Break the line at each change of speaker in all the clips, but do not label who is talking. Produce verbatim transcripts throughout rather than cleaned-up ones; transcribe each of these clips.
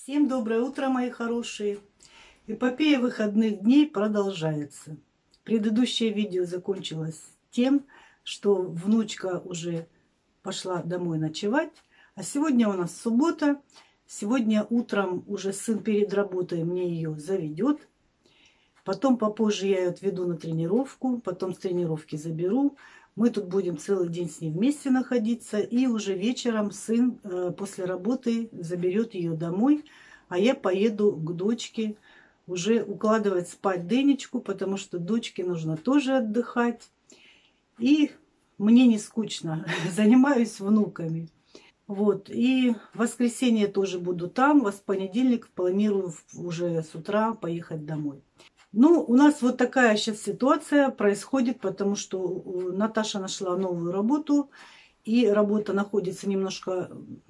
Всем доброе утро, мои хорошие! Эпопея выходных дней продолжается. Предыдущее видео закончилось тем, что внучка уже пошла домой ночевать. А сегодня у нас суббота. Сегодня утром уже сын перед работой мне ее заведет. Потом попозже я ее отведу на тренировку. Потом с тренировки заберу. Мы тут будем целый день с ней вместе находиться. И уже вечером сын э, после работы заберет ее домой. А я поеду к дочке уже укладывать спать Денечку, потому что дочке нужно тоже отдыхать. И мне не скучно. Занимаюсь внуками. Вот. И в воскресенье тоже буду там. В понедельник планирую уже с утра поехать домой. Ну, у нас вот такая сейчас ситуация происходит, потому что Наташа нашла новую работу, и работа находится немножко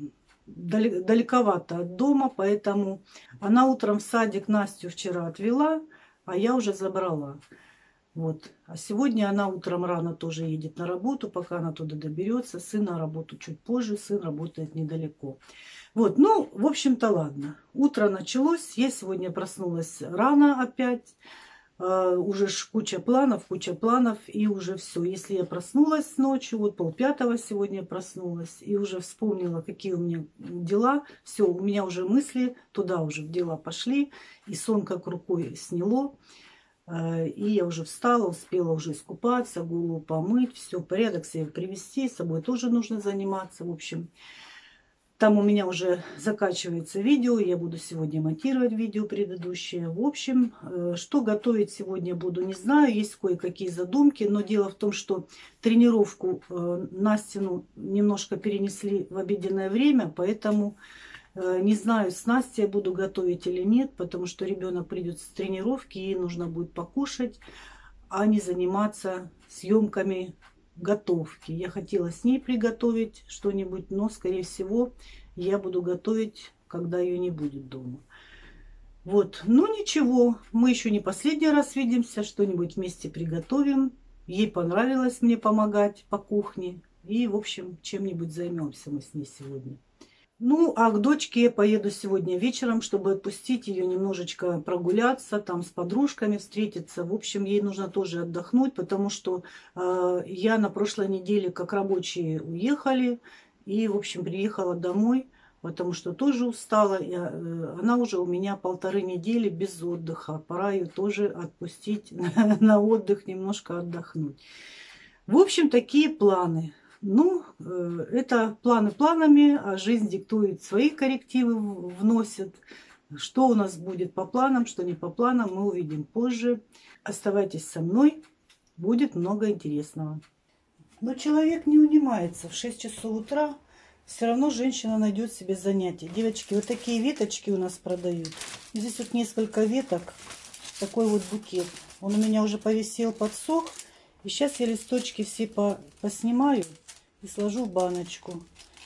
далековато от дома, поэтому она утром в садик Настю вчера отвела, а я уже забрала. Вот. А сегодня она утром рано тоже едет на работу, пока она туда доберется. Сын на работу чуть позже, сын работает недалеко. Вот, ну, в общем-то, ладно. Утро началось, я сегодня проснулась рано опять. Uh, уже ж куча планов, куча планов, и уже все. Если я проснулась ночью, вот полпятого сегодня проснулась, и уже вспомнила, какие у меня дела, все, у меня уже мысли туда уже в дела пошли, и сон как рукой сняло, uh, и я уже встала, успела уже искупаться, голову помыть, все, порядок себе привести, собой тоже нужно заниматься, в общем. Там у меня уже закачивается видео, я буду сегодня монтировать видео предыдущее. В общем, что готовить сегодня буду, не знаю, есть кое-какие задумки, но дело в том, что тренировку Настину немножко перенесли в обеденное время, поэтому не знаю, с Настей я буду готовить или нет, потому что ребенок придет с тренировки, ей нужно будет покушать, а не заниматься съемками готовки. Я хотела с ней приготовить что-нибудь, но, скорее всего, я буду готовить, когда ее не будет дома. Вот, ну ничего, мы еще не последний раз видимся, что-нибудь вместе приготовим. Ей понравилось мне помогать по кухне. И, в общем, чем-нибудь займемся мы с ней сегодня. Ну, а к дочке я поеду сегодня вечером, чтобы отпустить ее немножечко прогуляться, там с подружками встретиться. В общем, ей нужно тоже отдохнуть, потому что э, я на прошлой неделе, как рабочие, уехали. И, в общем, приехала домой, потому что тоже устала. И, э, она уже у меня полторы недели без отдыха. Пора ее тоже отпустить на отдых, немножко отдохнуть. В общем, такие планы. Ну, это планы планами, а жизнь диктует свои коррективы, вносит. Что у нас будет по планам, что не по планам, мы увидим позже. Оставайтесь со мной, будет много интересного. Но человек не унимается. В шесть часов утра все равно женщина найдет себе занятие. Девочки, вот такие веточки у нас продают. Здесь вот несколько веток, такой вот букет. Он у меня уже повисел, подсох. И сейчас я листочки все по поснимаю и сложу в баночку.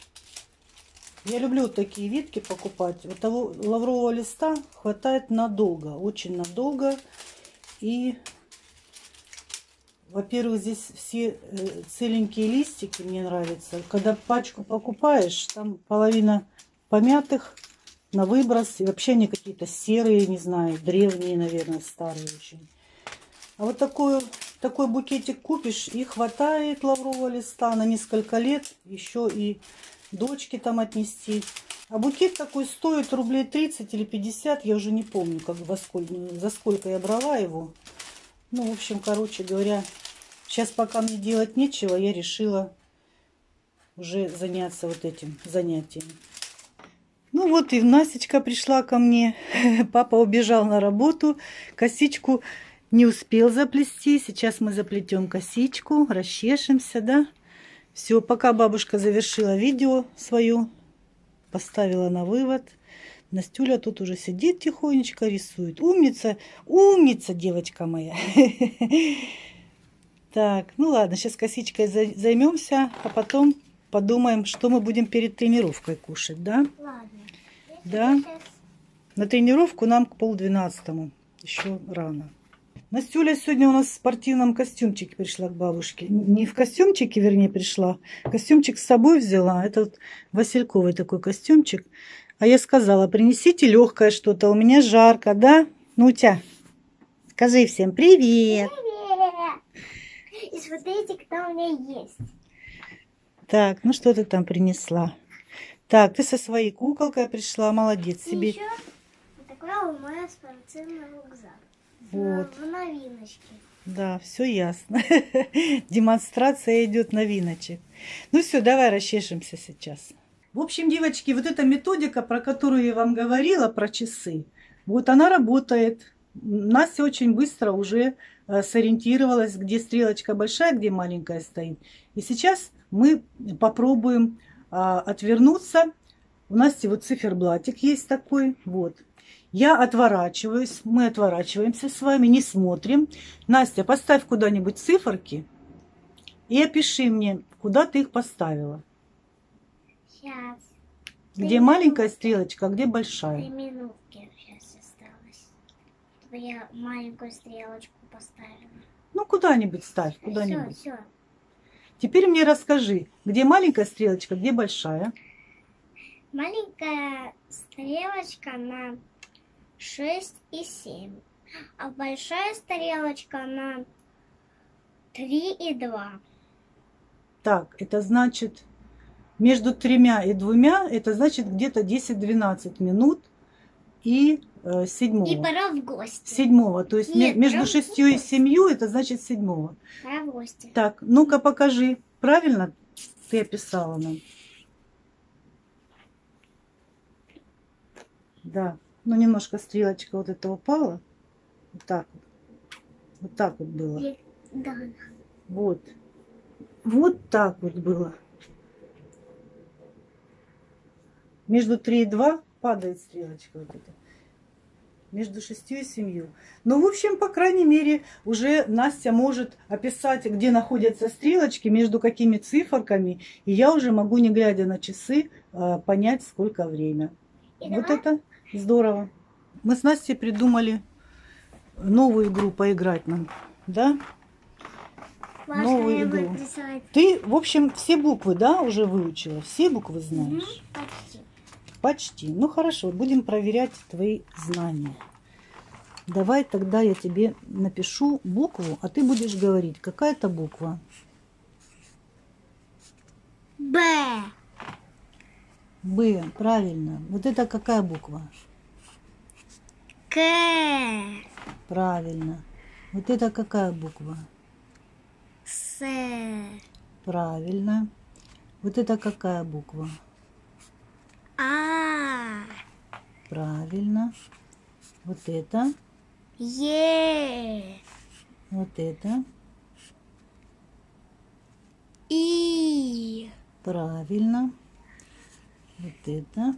Я люблю вот такие ветки покупать. Вот того лаврового листа хватает надолго, очень надолго. И, во-первых, здесь все целенькие листики мне нравятся. Когда пачку покупаешь, там половина помятых на выброс. И вообще они какие-то серые, не знаю, древние, наверное, старые очень. А вот такую... Такой букетик купишь, и хватает лаврового листа на несколько лет. Еще и дочке там отнести. А букет такой стоит рублей тридцать или пятьдесят. Я уже не помню, как, во сколько, за сколько я брала его. Ну, в общем, короче говоря, сейчас пока мне делать нечего, я решила уже заняться вот этим занятием. Ну вот и Насечка пришла ко мне. Папа убежал на работу. Косичку не успел заплести. Сейчас мы заплетем косичку, расчешемся, да? Все, пока бабушка завершила видео свое, поставила на вывод. Настюля тут уже сидит тихонечко, рисует. Умница, умница, девочка моя. Так, ну ладно, сейчас косичкой займемся, а потом подумаем, что мы будем перед тренировкой кушать, да?
Ладно.
Да. На тренировку нам к полдвенадцатому. Еще рано. Настюля сегодня у нас в спортивном костюмчике пришла к бабушке. Не в костюмчике, вернее, пришла. Костюмчик с собой взяла. Это вот васильковый такой костюмчик. А я сказала, принесите легкое что-то, у меня жарко, да? Нутя, скажи всем привет.
Привет! И смотрите, кто у меня есть.
Так, ну что ты там принесла? Так, ты со своей куколкой пришла, молодец
И
себе.
еще вот такой у меня спортивный рюкзак.
Вот.
В новиночке.
Да, все ясно. Демонстрация идет новиночек. Ну все, давай расчешемся сейчас. В общем, девочки, вот эта методика, про которую я вам говорила, про часы, вот она работает. Настя очень быстро уже э, сориентировалась, где стрелочка большая, где маленькая стоит. И сейчас мы попробуем а, отвернуться. У Насти вот циферблатик есть такой. Вот. Я отворачиваюсь, мы отворачиваемся с вами, не смотрим. Настя, поставь куда-нибудь циферки и опиши мне, куда ты их поставила.
Сейчас.
Где
Три
маленькая
минутки.
стрелочка, а где
Три
большая?
минутки сейчас осталось. Чтобы я маленькую стрелочку поставила.
Ну, куда-нибудь ставь,
Все,
куда-нибудь.
все.
Теперь мне расскажи, где маленькая стрелочка, где большая?
Маленькая стрелочка на шесть и семь. А большая стрелочка на три и два.
Так, это значит, между тремя и двумя, это значит где-то десять-двенадцать минут и э, седьмого.
И пора в гости.
Седьмого, то есть
Нет,
ме- между
прям
шестью и
гости.
семью, это значит седьмого.
Пора в гости.
Так, ну-ка покажи, правильно ты описала нам? Да, ну немножко стрелочка вот эта упала. Вот так вот. Вот так вот было.
И- Да.
Вот. Вот так вот было. Между три и два падает стрелочка вот эта. Между шестью и семью. Ну, в общем, по крайней мере, уже Настя может описать, где находятся стрелочки, между какими циферками. И я уже могу, не глядя на часы, э, понять, сколько время.
И
Вот
давай.
это здорово. Мы с Настей придумали новую игру поиграть нам. Да?
Важно
новую
его
игру.
рисовать.
Ты, в общем, все буквы, да, уже выучила? Все буквы
Мгм,
знаешь?
почти.
Почти. Ну хорошо, будем проверять твои знания. Давай тогда я тебе напишу букву, а ты будешь говорить, какая это буква.
Б.
Б, правильно. Вот это какая буква?
К.
Правильно. Вот это какая буква?
С.
Правильно. Вот это какая буква?
А.
Правильно. Вот это.
Е.
Вот это.
И.
Правильно. Вот это.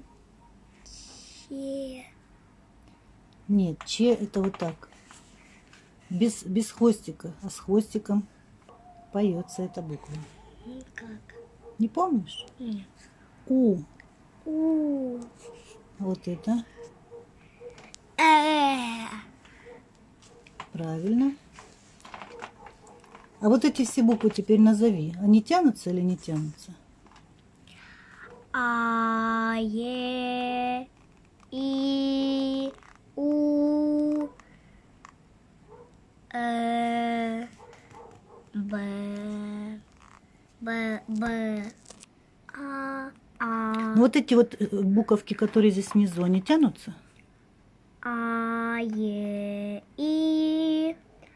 Че.
Нет, че это вот так. Без, без хвостика, а с хвостиком поется эта буква.
Как?
Не помнишь?
Нет.
У.
У.
Вот это.
Э.
Правильно. А вот эти все буквы теперь назови. Они тянутся или не тянутся?
А. Е. И. У. Э. Б. Б. Б. А. А.
Ну вот эти вот э, буковки, которые здесь внизу, они тянутся?
А. Е. И.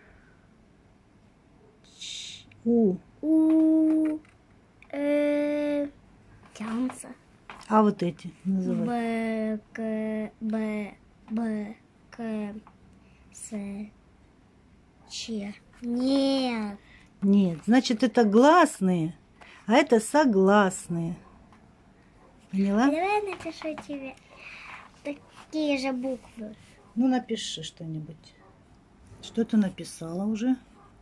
Ч.
У.
У. Э. Тянутся.
А вот эти называй.
Б. К. Б. Б. К. С. Ч. Нет.
Нет, значит это гласные, а это согласные. Поняла?
Давай я напишу тебе такие же буквы.
Ну напиши что-нибудь. Что ты написала уже?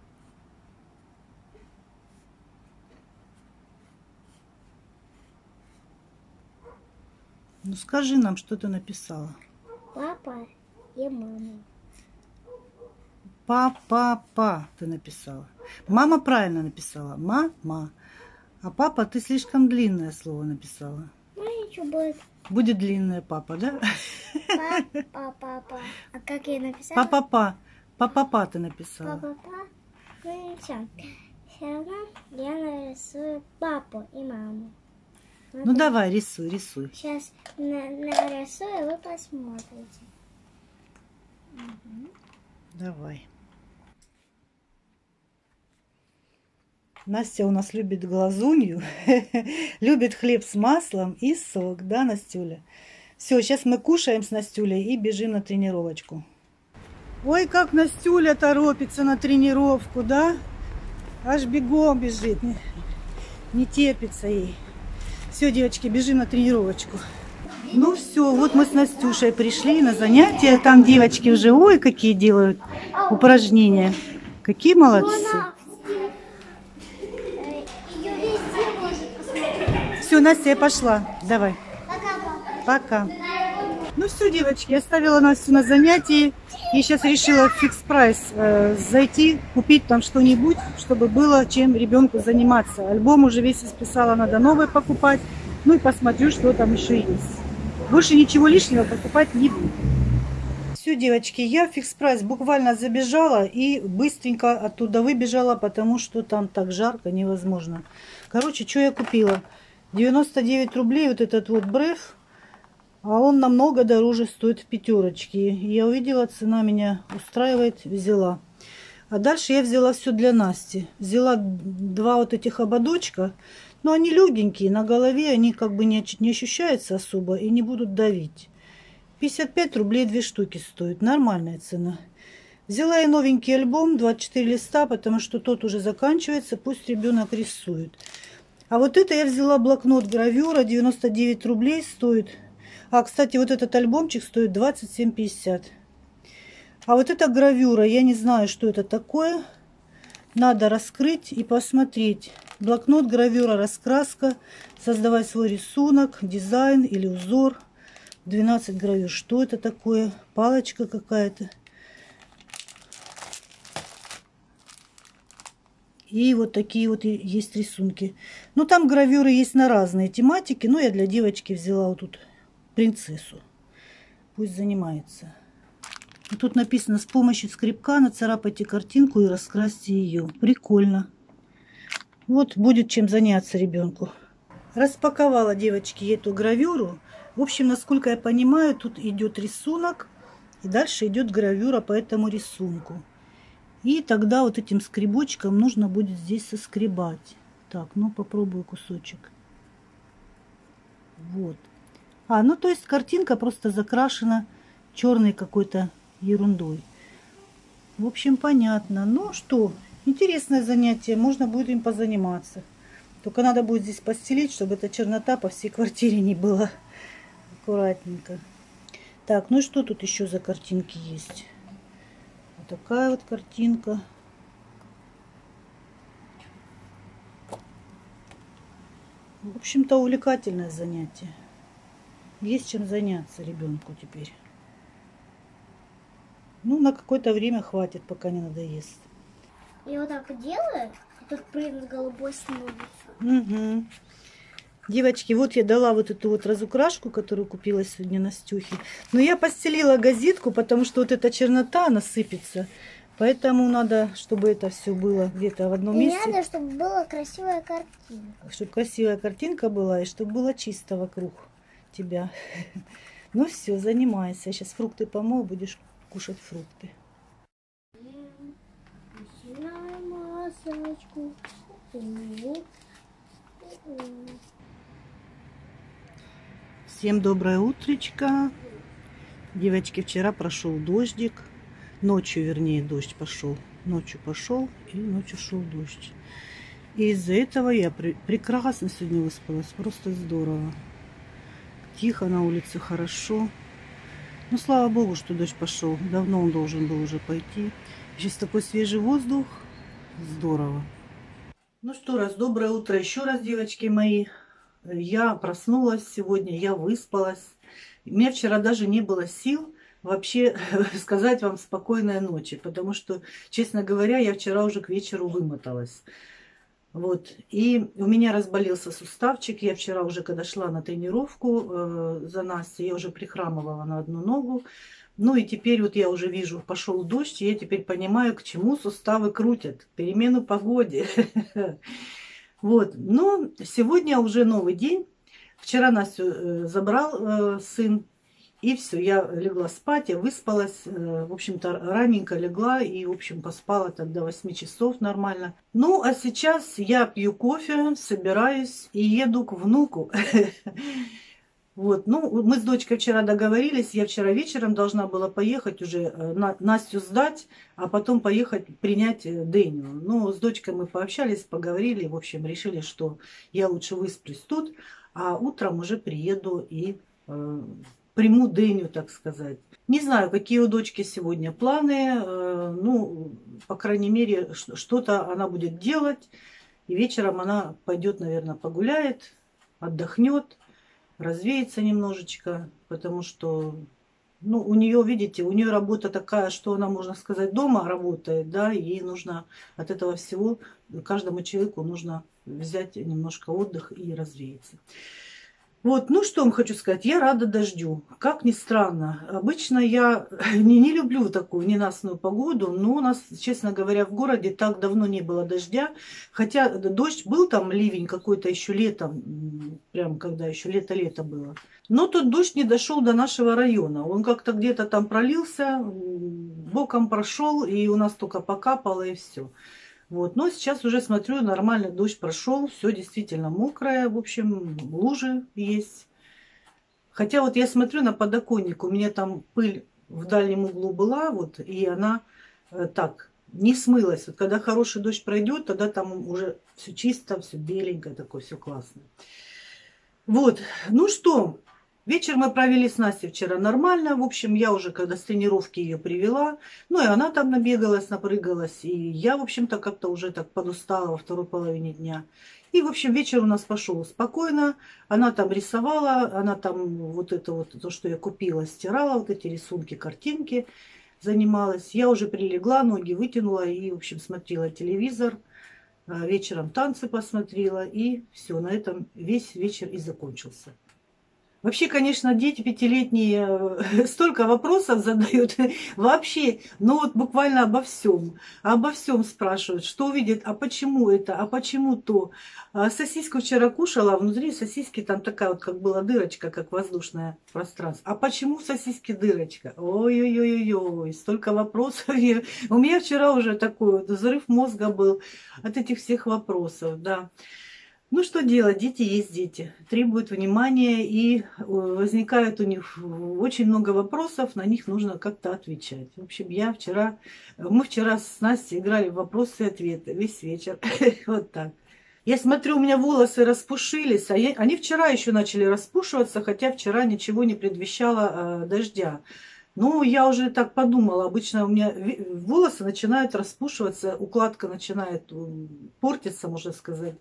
Ну скажи нам, что ты написала.
Папа и мама.
Па-па-па ты написала. Мама правильно написала. Мама. А папа ты слишком длинное слово написала.
Ну что будет?
Будет длинная папа, да?
Папа, папа. А как я написала?
Па-па-па. Па-па-па ты написала.
Папа, ну все. Все равно я нарисую папу и маму. Вот
Ну
так.
давай, рисуй, рисуй.
Сейчас на нарисую, вы посмотрите. Угу.
Давай. Настя у нас любит глазунью, любит хлеб с маслом и сок, да, Настюля? Все, сейчас мы кушаем с Настюлей и бежим на тренировочку. Ой, как Настюля торопится на тренировку, да? Аж бегом бежит, не, не терпится ей. Все, девочки, бежим на тренировочку. Ну все, вот мы с Настюшей пришли на занятия. Там девочки уже, ой, какие делают упражнения. Какие молодцы. Все, Настя, я пошла. Давай. Пока. Ну все, девочки, оставила Настю на занятии. И сейчас решила в фикс прайс э, зайти, купить там что-нибудь, чтобы было чем ребенку заниматься. Альбом уже весь исписала, надо новый покупать. Ну и посмотрю, что там еще есть. Больше ничего лишнего покупать не буду. Все, девочки, я в фикс прайс буквально забежала и быстренько оттуда выбежала, потому что там так жарко, невозможно. Короче, что я купила? девяносто девять рублей вот этот вот бреф. А он намного дороже стоит в пятерочке. Я увидела, цена меня устраивает, взяла. А дальше я взяла все для Насти. Взяла два вот этих ободочка. Но они легенькие, на голове они как бы не, не ощущаются особо и не будут давить. пятьдесят пять рублей две штуки стоят. Нормальная цена. Взяла и новенький альбом, двадцать четыре листа, потому что тот уже заканчивается. Пусть ребенок рисует. А вот это я взяла блокнот гравюра, девяносто девять рублей стоит. А, кстати, вот этот альбомчик стоит двадцать семь пятьдесят. А вот эта гравюра, я не знаю, что это такое. Надо раскрыть и посмотреть. Блокнот, гравюра, раскраска. Создавай свой рисунок, дизайн или узор. двенадцать гравюр. Что это такое? Палочка какая-то. И вот такие вот есть рисунки. Ну, там гравюры есть на разные тематики. Но я для девочки взяла вот тут принцессу. Пусть занимается. И тут написано: с помощью скребка нацарапайте картинку и раскрасьте ее. Прикольно. Вот будет чем заняться ребенку. Распаковала, девочки, эту гравюру. В общем, насколько я понимаю, тут идет рисунок. И дальше идет гравюра по этому рисунку. И тогда вот этим скребочком нужно будет здесь соскребать. Так, ну попробую кусочек. Вот. А, ну то есть картинка просто закрашена черной какой-то ерундой. В общем, понятно. Ну что, интересное занятие. Можно будет им позаниматься. Только надо будет здесь постелить, чтобы эта чернота по всей квартире не была. Аккуратненько. Так, ну и что тут еще за картинки есть? Вот такая вот картинка. В общем-то, увлекательное занятие. Есть чем заняться ребенку теперь. Ну, на какое-то время хватит, пока не надоест.
Я вот так делаю, и тут принц голубой становится.
Угу. Девочки, вот я дала вот эту вот разукрашку, которую купила сегодня Настюхе. Но я постелила газетку, потому что вот эта чернота, она сыпется. Поэтому надо, чтобы это все было где-то в одном
И
месте.
надо, чтобы была красивая картинка.
Чтобы красивая картинка была и чтобы было чисто вокруг тебя. Ну все, занимайся. Сейчас фрукты помою, будешь кушать фрукты. Всем доброе утречко. Девочки, вчера прошел дождик. Ночью, вернее, дождь пошел. Ночью пошел и ночью шел дождь. И из-за этого я при прекрасно сегодня выспалась. Просто здорово. Тихо на улице, хорошо. Ну, слава богу, что дождь пошел. Давно он должен был уже пойти. Сейчас такой свежий воздух. Здорово. Ну что, раз доброе утро еще раз, девочки мои. Я проснулась сегодня, я выспалась. У меня вчера даже не было сил вообще сказать вам спокойной ночи. Потому что, честно говоря, я вчера уже к вечеру вымоталась. Вот. И у меня разболелся суставчик. Я вчера уже, когда шла на тренировку э, за Настей, я уже прихрамывала на одну ногу. Ну и теперь вот я уже вижу, пошел дождь, и я теперь понимаю, к чему суставы крутят. К перемену погоды. Вот. Но сегодня уже новый день. Вчера Настю забрал сын. И все, я легла спать, я выспалась, в общем-то, раненько легла и, в общем, поспала так до восьми часов нормально. Ну, а сейчас я пью кофе, собираюсь и еду к внуку. Вот, ну, мы с дочкой вчера договорились, я вчера вечером должна была поехать уже Настю сдать, а потом поехать принять Дэню. Ну, с дочкой мы пообщались, поговорили, в общем, решили, что я лучше высплюсь тут, а утром уже приеду и... приму Дэню, так сказать. Не знаю, какие у дочки сегодня планы. Ну, по крайней мере, что-то она будет делать. И вечером она пойдет, наверное, погуляет, отдохнет, развеется немножечко. Потому что, ну, у нее, видите, у нее работа такая, что она, можно сказать, дома работает, да, и ей нужно от этого всего, каждому человеку нужно взять немножко отдых и развеяться. Вот, ну что вам хочу сказать, я рада дождю. Как ни странно, обычно я не, не люблю такую ненастную погоду, но у нас, честно говоря, в городе так давно не было дождя. Хотя дождь был там, ливень какой-то еще летом, прям когда еще лето-лето было. Но тот дождь не дошел до нашего района. Он как-то где-то там пролился, боком прошел, и у нас только покапало, и все. Вот. Но сейчас уже смотрю, нормально дождь прошел, все действительно мокрое, в общем, лужи есть. Хотя вот я смотрю на подоконник, у меня там пыль в дальнем углу была, вот, и она э, так, не смылась. Вот когда хороший дождь пройдет, тогда там уже все чисто, все беленькое, такое, все классное. Вот, ну что... Вечер мы провели с Настей вчера нормально. В общем, я уже когда с тренировки ее привела. Ну и она там набегалась, напрыгалась. И я, в общем-то, как-то уже так подустала во второй половине дня. И, в общем, вечер у нас пошел спокойно. Она там рисовала, она там вот это вот, то, что я купила, стирала, вот эти рисунки, картинки занималась. Я уже прилегла, ноги вытянула и, в общем, смотрела телевизор. Вечером танцы посмотрела. И все, на этом весь вечер и закончился. Вообще, конечно, дети пятилетние столько вопросов задают вообще, ну вот буквально обо всем. Обо всем спрашивают, что увидят, а почему это, а почему то. А сосиску вчера кушала, а внутри сосиски там такая вот, как была дырочка, как воздушное пространство. А почему в сосиске дырочка? Ой-ой-ой-ой, столько вопросов. У меня вчера уже такой вот взрыв мозга был от этих всех вопросов, да. Ну, что делать? Дети есть дети. Требуют внимания, и возникает у них очень много вопросов, на них нужно как-то отвечать. В общем, я вчера, мы вчера с Настей играли в вопросы и ответы весь вечер. Вот так. Я смотрю, у меня волосы распушились, а я, они вчера еще начали распушиваться, хотя вчера ничего не предвещало э, дождя. Ну, я уже так подумала, обычно у меня волосы начинают распушиваться, укладка начинает портиться, можно сказать,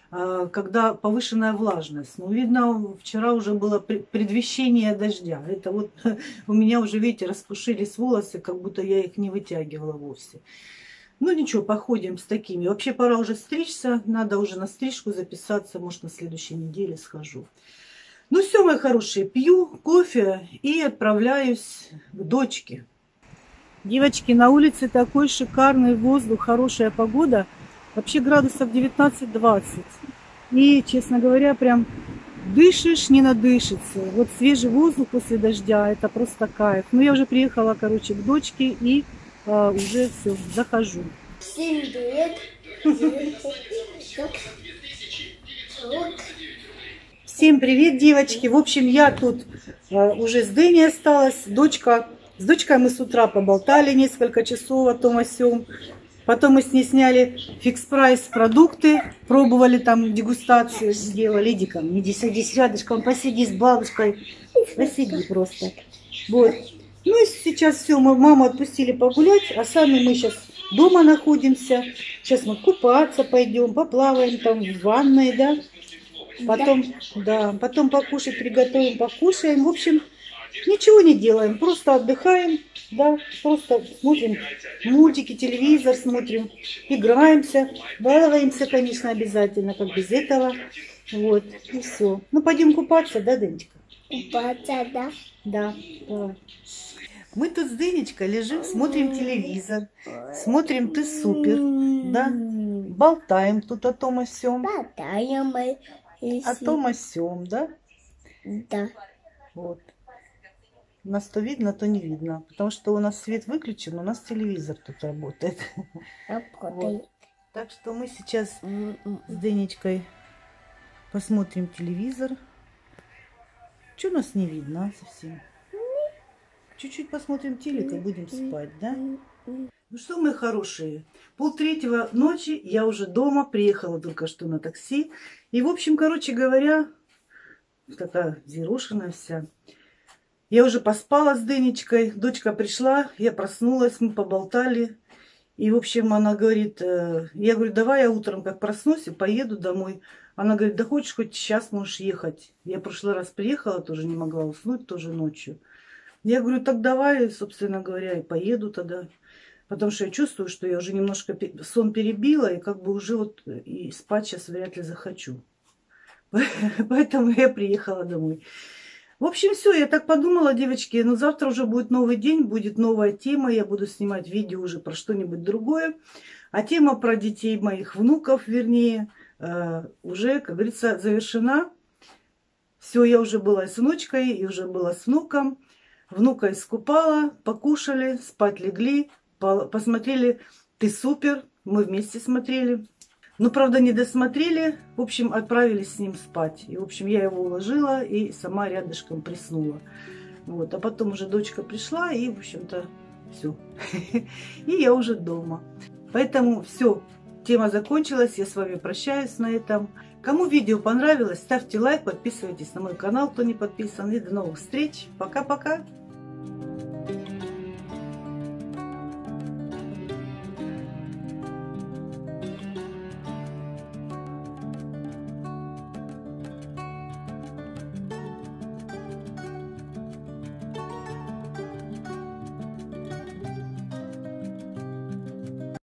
когда повышенная влажность. Ну, видно, вчера уже было предвещение дождя. Это вот у меня уже, видите, распушились волосы, как будто я их не вытягивала вовсе. Ну, ничего, походим с такими. Вообще, пора уже стричься, надо уже на стрижку записаться, может, на следующей неделе схожу. Ну, все, мои хорошие, пью кофе и отправляюсь к дочке. Девочки, на улице такой шикарный воздух, хорошая погода. Вообще градусов девятнадцать-двадцать. И, честно говоря, прям дышишь, не надышится. Вот свежий воздух после дождя, это просто кайф. Ну, я уже приехала, короче, к дочке и а, уже все, захожу.
Всем привет.
Всем привет, девочки. В общем, я тут а, уже с Дэней осталась. Дочка, с дочкой мы с утра поболтали несколько часов о том о сём. Потом мы с ней сняли фикс-прайс продукты, пробовали там дегустацию, сделали. Иди ко мне, иди, садись рядышком, посиди с бабушкой, посиди просто. Вот. Ну и сейчас все, мы маму отпустили погулять, а сами мы сейчас дома находимся. Сейчас мы купаться пойдем, поплаваем там в ванной, да. Потом, да, потом покушать приготовим, покушаем. В общем, Ничего не делаем, просто отдыхаем, да, просто смотрим мультики, телевизор смотрим, играемся, балуемся, конечно, обязательно, как без этого. Вот, и все. Ну, пойдем купаться, да, Денечка?
Купаться, да?
Да, давай. Мы тут с Денечкой лежим, смотрим телевизор, смотрим «Ты супер», да, болтаем тут о том о сём,
Болтаем мы.
о том о сём, да?
Да.
Вот. Нас то видно, то не видно, потому что у нас свет выключен, у нас телевизор тут работает.
Работает.
Вот. Так что мы сейчас с Денечкой посмотрим телевизор. Что нас не видно а, совсем? Чуть-чуть посмотрим телек и будем спать, да? Ну что, мои хорошие, полтретьего ночи, я уже дома, приехала только что на такси. И, в общем, короче говоря, такая взъерошенная вся. Я уже поспала с Денечкой, дочка пришла, я проснулась, мы поболтали. И, в общем, она говорит, я говорю, давай я утром как проснусь и поеду домой. Она говорит, да хочешь, хоть сейчас можешь ехать. Я в прошлый раз приехала, тоже не могла уснуть, тоже ночью. Я говорю, так давай, собственно говоря, и поеду тогда. Потому что я чувствую, что я уже немножко сон перебила, и как бы уже вот и спать сейчас вряд ли захочу. Поэтому я приехала домой. В общем, все, я так подумала, девочки, ну завтра уже будет новый день, будет новая тема, я буду снимать видео уже про что-нибудь другое. А тема про детей моих внуков, вернее, уже, как говорится, завершена. Все, я уже была с внучкой, и уже была с внуком. Внука искупала, покушали, спать легли, посмотрели «Ты супер», мы вместе смотрели. Но, правда, не досмотрели, в общем, отправились с ним спать. И, в общем, я его уложила и сама рядышком приснула. Вот. А потом уже дочка пришла, и, в общем-то, все. И я уже дома. Поэтому все, тема закончилась, я с вами прощаюсь на этом. Кому видео понравилось, ставьте лайк, подписывайтесь на мой канал, кто не подписан. И до новых встреч. Пока-пока.